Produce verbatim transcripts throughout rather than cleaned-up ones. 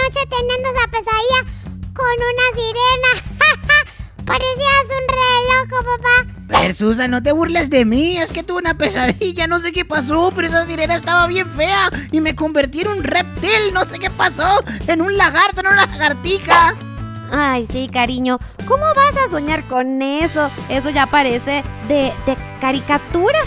noche teniendo esa pesadilla con una sirena. Parecías un re loco, papá. Pero Susan, no te burles de mí, es que tuve una pesadilla, no sé qué pasó, pero esa sirena estaba bien fea y me convertí en un reptil, no sé qué pasó, en un lagarto, en una lagartija. Ay, sí, cariño, ¿cómo vas a soñar con eso? Eso ya parece de, de caricaturas.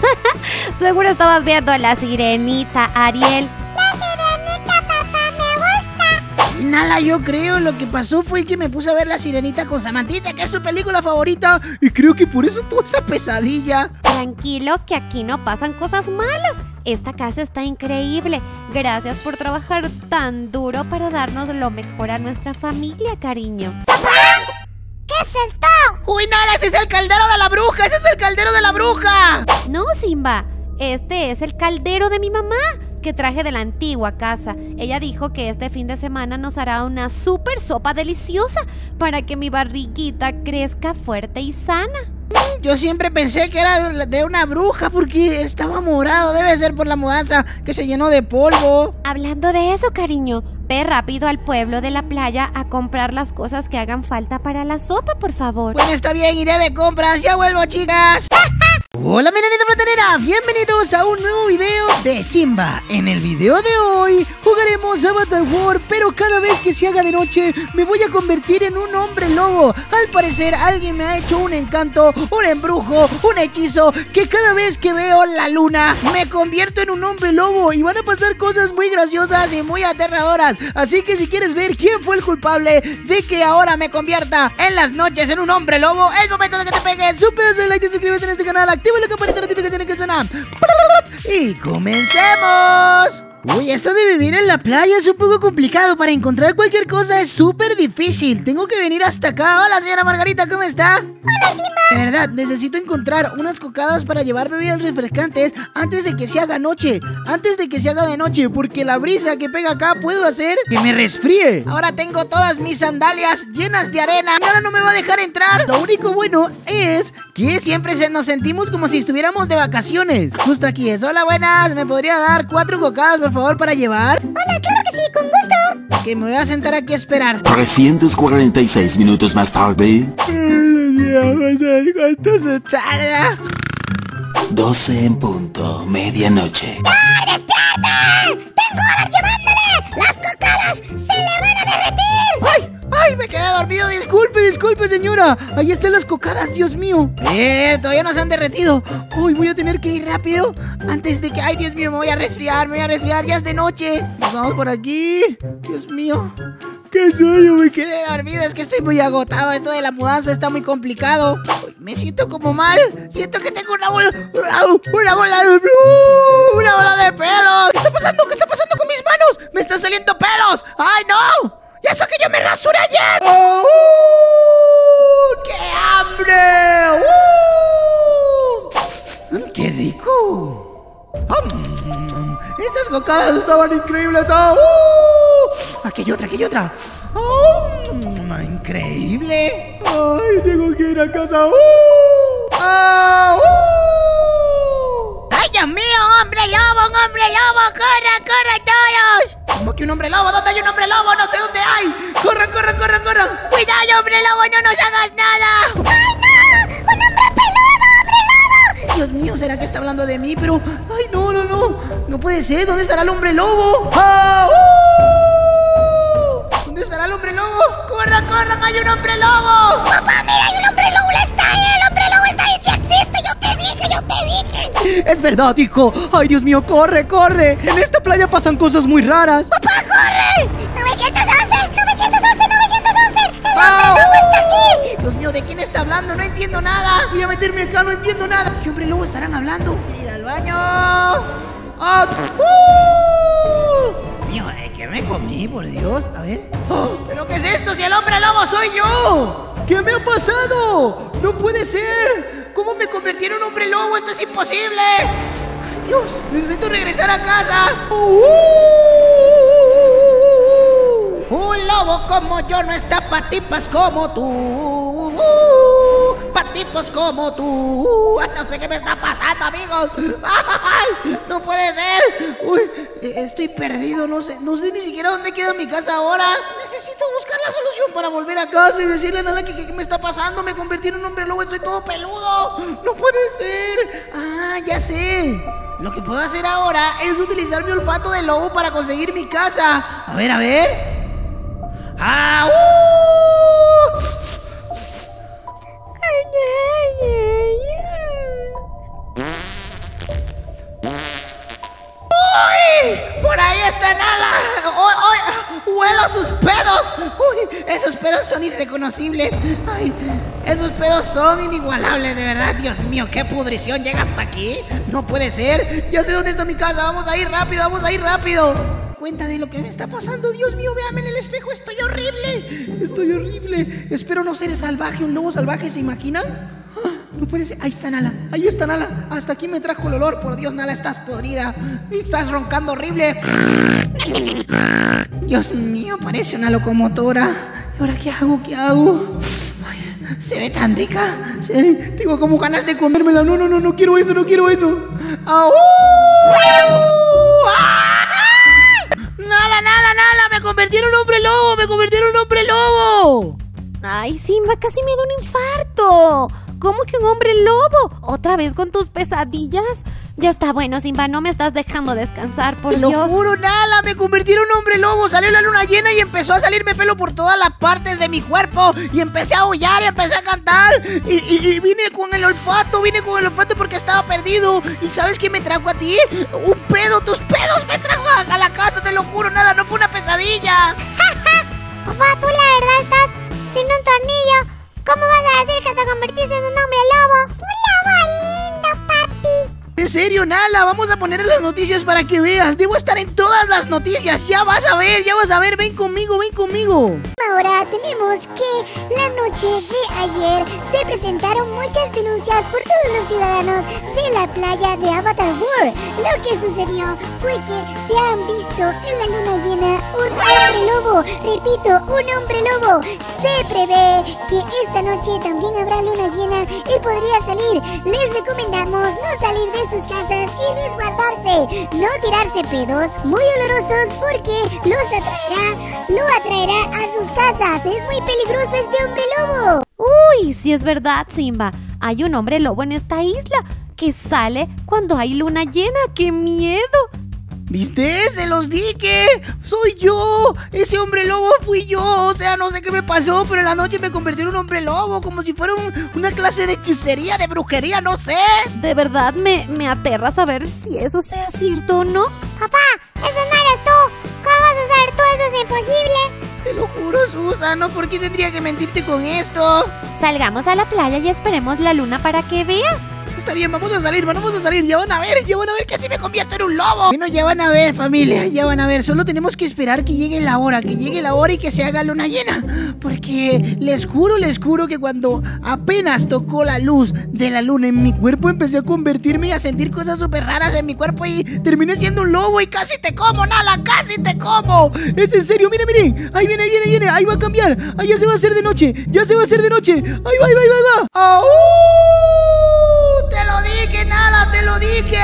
Seguro estabas viendo a la sirenita, Ariel. La sirenita, papá, me gusta. Y nada, yo creo, lo que pasó fue que me puse a ver La Sirenita con Samantita, que es su película favorita, y creo que por eso tuve esa pesadilla. Tranquilo, que aquí no pasan cosas malas. Esta casa está increíble. Gracias por trabajar tan duro para darnos lo mejor a nuestra familia, cariño. ¡Papá! ¿Qué es esto? ¡Uy, Nala! ¡Ese es el caldero de la bruja! ¡Ese es el caldero de la bruja! No, Simba. Este es el caldero de mi mamá, que traje de la antigua casa. Ella dijo que este fin de semana nos hará una súper sopa deliciosa para que mi barriguita crezca fuerte y sana. Yo siempre pensé que era de una bruja porque estaba morado. Debe ser por la mudanza que se llenó de polvo. Hablando de eso, cariño, ve rápido al pueblo de la playa a comprar las cosas que hagan falta para la sopa, por favor. Bueno, está bien, iré de compras. Ya vuelvo, chicas. Hola, mi nenita platanera, bienvenidos a un nuevo video de Simba. En el video de hoy jugaremos Avatar World, pero cada vez que se haga de noche me voy a convertir en un hombre lobo. Al parecer alguien me ha hecho un encanto, un embrujo, un hechizo, que cada vez que veo la luna me convierto en un hombre lobo y van a pasar cosas muy graciosas y muy aterradoras. Así que si quieres ver quién fue el culpable de que ahora me convierta en las noches en un hombre lobo, es momento de que te pegues su pedazo de like y suscríbete en este canal. Activa la campanita de notificaciones que suena. Y comencemos. Uy, esto de vivir en la playa es un poco complicado. Para encontrar cualquier cosa es súper difícil. Tengo que venir hasta acá. Hola, señora Margarita, ¿cómo está? Hola, Simba. De verdad, necesito encontrar unas cocadas para llevar bebidas refrescantes antes de que se haga noche. Antes de que se haga de noche, porque la brisa que pega acá puedo hacer que me resfríe. Ahora tengo todas mis sandalias llenas de arena. Ahora no me va a dejar entrar. Lo único bueno es que siempre se nos sentimos como si estuviéramos de vacaciones. Justo aquí es. Hola, buenas. ¿Me podría dar cuatro cocadas, por favor, para llevar? Hola, claro que sí, con gusto. Que me voy a sentar aquí a esperar. trescientos cuarenta y seis minutos más tarde. ¿Cuánto se tarda? doce en punto, medianoche. ¡Ay, despierte! ¡Tengo horas llevándole! ¡Las cocadas se le van a derretir! ¡Ay! ¡Ay! Me quedé dormido. Disculpe, disculpe, señora. Ahí están las cocadas, Dios mío. Eh, todavía no se han derretido. Hoy voy a tener que ir rápido antes de que... ¡Ay, Dios mío! Me voy a resfriar, me voy a resfriar. Ya es de noche. Nos vamos por aquí. Dios mío. ¡Qué sueño! Me quedé dormido. Es que estoy muy agotado. Esto de la mudanza está muy complicado. Uy, me siento como mal. Siento que tengo una bola... Una bola de... Una bola de pelos. ¿Qué está pasando? ¿Qué está pasando con mis manos? ¡Me están saliendo pelos! ¡Ay, no! ¡Y eso que yo me rasuré ayer! ¡Oh! ¡Qué hambre! ¡Uh! ¡Qué rico! ¡Um! Estas cocadas estaban increíbles. ¡Oh! ¡Uh! Aquí hay otra, aquí hay otra. ¡Oh! ¡Increíble! ¡Ay, tengo que ir a casa! ¡Uh! ¡Ah! ¡Uh! ¡Ay, Dios mío! ¡Hombre lobo! ¡Un hombre lobo! ¡Corran, corran todos! ¿Cómo que un hombre lobo? ¿Dónde hay un hombre lobo? No sé dónde hay. ¡Corran, corran, corran, corran! ¡Cuidado, hombre lobo! ¡No nos hagas nada! ¡Ay, no! ¡Un hombre peludo, hombre lobo! Dios mío, ¿será que está hablando de mí? Pero... ¡ay, no, no, no! No puede ser. ¿Dónde estará el hombre lobo? ¡Ah! ¡Uh! ¿Dónde estará el hombre lobo? ¡Corran, corran! ¡Hay un hombre lobo! ¡Papá, mira! ¡Hay un hombre lobo! ¡Está ahí! ¡El hombre lobo está ahí! ¡Sí existe! ¡Yo te dije! ¡Yo te dije! Es verdad, hijo. ¡Ay, Dios mío! ¡Corre, corre! En esta playa pasan cosas muy raras. ¡Papá, corre! ¡nueve once! ¡nueve once! ¡nueve once! ¡El ¡Ah! hombre lobo está aquí! Dios mío, ¿de quién está hablando? No entiendo nada. Voy a meterme acá, no entiendo nada. ¿Qué hombre lobo estarán hablando? Ir al baño. ¡Ah! ¡Uh! Mío, ¿eh? ¿Qué me comí, por Dios? A ver. ¡Oh! ¿Pero qué es esto? Si el hombre lobo soy yo. ¿Qué me ha pasado? No puede ser. ¿Cómo me convertí en un hombre lobo? Esto es imposible. Ay, Dios, necesito regresar a casa. ¡Uh! Un lobo como yo no está pa' tipas como tú. para tipos como tú. No sé qué me está pasando, amigos. ¡Ay! No puede ser. Uy, estoy perdido, no sé, no sé ni siquiera dónde queda mi casa ahora. Necesito buscar la solución para volver a casa y decirle a Nala que qué me está pasando. Me convertí en un hombre lobo, estoy todo peludo. No puede ser. Ah, ya sé. Lo que puedo hacer ahora es utilizar mi olfato de lobo para conseguir mi casa. A ver, a ver. ¡Ah! ¡Uh! ¡Uy! ¡Por ahí está Nala! ¡Uy, uy! ¡Huelo sus pedos! ¡Uy! Esos pedos son irreconocibles. ¡Ay! Esos pedos son inigualables, de verdad. Dios mío, qué pudrición. ¿Llega hasta aquí? No puede ser. Ya sé dónde está mi casa. Vamos a ir rápido, vamos a ir rápido. Cuenta de lo que me está pasando. Dios mío, véame en el espejo. Estoy horrible. Estoy horrible. Espero no ser salvaje, un lobo salvaje, ¿se imaginan? No puede ser. Ahí está Nala. Ahí está Nala. Hasta aquí me trajo el olor. Por Dios, Nala, estás podrida. Y estás roncando horrible. Dios mío, parece una locomotora. ¿Y ahora qué hago? ¿Qué hago? Ay, se ve tan rica. Se ve... Tengo como ganas de comérmela. No, no, no, no quiero eso, no quiero eso. ¡Au! ¡Nala, Nala, Nala! ¡Me convertí en un hombre lobo! ¡Me convertí en un hombre lobo! Ay, Simba, casi me da un infarto. ¿Cómo que un hombre lobo? ¿Otra vez con tus pesadillas? Ya está bueno, Simba, no me estás dejando descansar, por Te lo Dios. juro, Nala, me convertí en un hombre lobo. Salió la luna llena y empezó a salirme pelo por todas las partes de mi cuerpo. Y empecé a aullar y empecé a cantar. Y, y, y vine con el olfato, vine con el olfato porque estaba perdido. ¿Y sabes qué me trajo a ti? Un pedo, tus pedos me trajo a, a la casa, te lo juro, Nala, no fue una pesadilla. Papá, tú la verdad estás sin un tornillo. ¿Cómo vas a decir que te convertiste en un hombre lobo? ¡Un lobo lindo, papi! En serio, Nala, vamos a poner las noticias para que veas. Debo estar en todas las noticias. Ya vas a ver, ya vas a ver. Ven conmigo, ven conmigo. Ahora tenemos que la noche de ayer se presentaron muchas denuncias por todos los ciudadanos de la playa de Avatar World. Lo que sucedió fue que se han visto en la luna llena un hombre lobo. Repito, un hombre lobo. Se prevé que esta noche también habrá luna llena y podría salir. Les recomendamos no salir de sus casas y resguardarse. No tirarse pedos muy olorosos porque los atraerá, lo atraerá a sus casas. Es muy peligroso este hombre lobo. Uy, sí es verdad, Simba. Hay un hombre lobo en esta isla que sale cuando hay luna llena. ¡Qué miedo! ¿Viste? Se los dije. Soy yo. Ese hombre lobo fui yo. O sea, no sé qué me pasó, pero en la noche me convertí en un hombre lobo. Como si fuera un, una clase de hechicería, de brujería, no sé. De verdad me, me aterra saber si eso sea cierto o no. Papá, eso no eres tú. ¿Cómo vas a hacer tú? Eso es imposible. Te lo juro, Susano. ¿Por qué tendría que mentirte con esto? Salgamos a la playa y esperemos la luna para que veas. Está bien, vamos a salir, vamos a salir. Ya van a ver, ya van a ver que así me convierto en un lobo. Bueno, ya van a ver, familia, ya van a ver. Solo tenemos que esperar que llegue la hora, que llegue la hora y que se haga luna llena. Porque les juro, les juro que cuando apenas tocó la luz de la luna en mi cuerpo, empecé a convertirme y a sentir cosas súper raras en mi cuerpo y terminé siendo un lobo y casi te como, Nala, casi te como. Es en serio, miren, miren. Ahí viene, ahí viene, viene, ahí va a cambiar. Ahí ya se va a hacer de noche, ya se va a hacer de noche. Ahí va, ahí va, ahí va, ahí va. ¡Au! Te lo dije, Nala, te lo dije.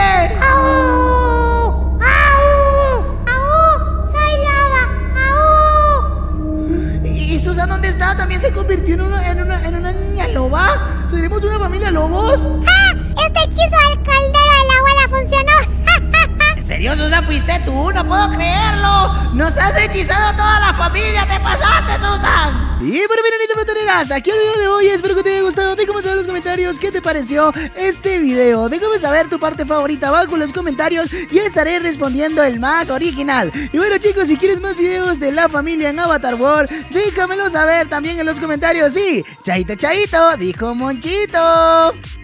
¡Au! ¡Au! ¡Au! ¡Soy loba! ¡Au! ¿Y Susan dónde está? ¿También se convirtió en una, en una, en una niña loba? ¿Seremos una familia lobos? ¡Ja! Este hechizo del caldero de la abuela funcionó. ¿En serio, Susan? ¿Fuiste tú? No puedo creerlo. Nos has hechizado a toda la familia. ¡Te pasaste, Susan! Y bueno, miren, flotaneras, hasta aquí el video de hoy. Espero que te haya gustado. Déjame saber en los comentarios qué te pareció este video. Déjame saber tu parte favorita abajo en los comentarios y estaré respondiendo el más original. Y bueno, chicos, si quieres más videos de la familia en Avatar World, déjamelo saber también en los comentarios. Sí, chaito, chaito, dijo Monchito.